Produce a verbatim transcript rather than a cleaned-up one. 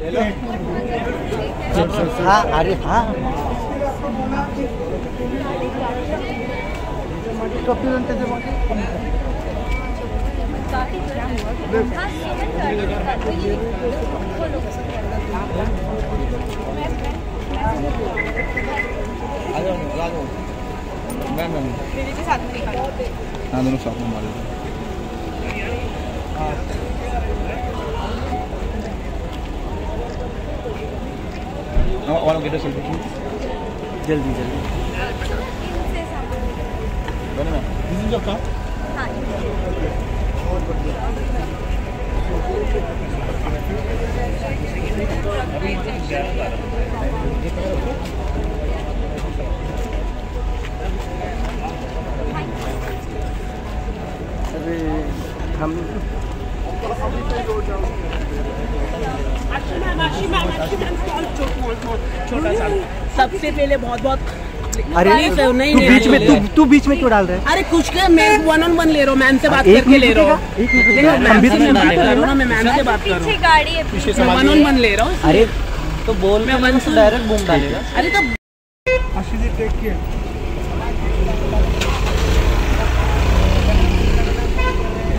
हाँ अरे हाँ हाँ दोनों साथ में मारे वालों के सेल्फी जल्दी जल्दी बने ना दिस इज का हाँ अरे हम छोटा सा सबसे पहले बहुत बहुत अरे नहीं तू नहीं बीच में तू तू बीच में क्यों डाल रहे है? अरे कुछ के मैं वन ऑन वन ले रहा हूँ, मैम से बात करके ले रहा हूँ। एक मिनट हम भी तो मैं बात कर रहा हूँ ना, मैं मैम से बात कर रहा पीछे गाड़ी है हूँ, वन ऑन वन ले रहा हूँ। अरे तो बोल मैं वन से डायरेक्ट बूम डालेगा। अरे तो आशीष टेक केयर